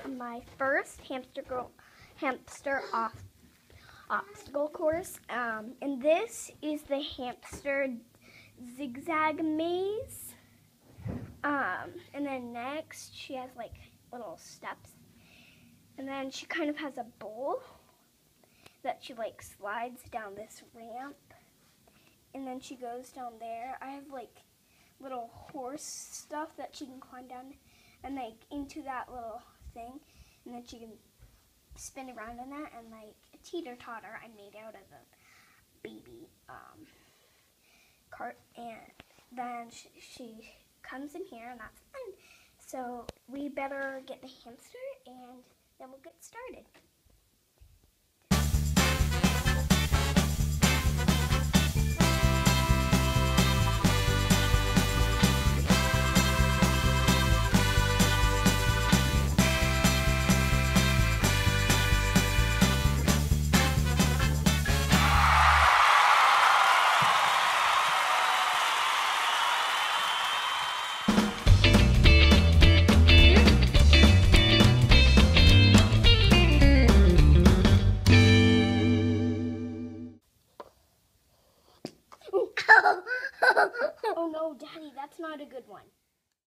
my first hamster obstacle course. And this is the hamster zigzag maze. And then next she has like little steps. And then she kind of has a bowl that she like slides down this ramp. And then she goes down there. I have like little horse stuff that she can climb down and like into that little thing. And then she can spin around in that, and like a teeter-totter I made out of a baby cart. And then she comes in here, and that's fun. So we better get the hamster, and then we'll get started. Oh no, Daddy, that's not a good one.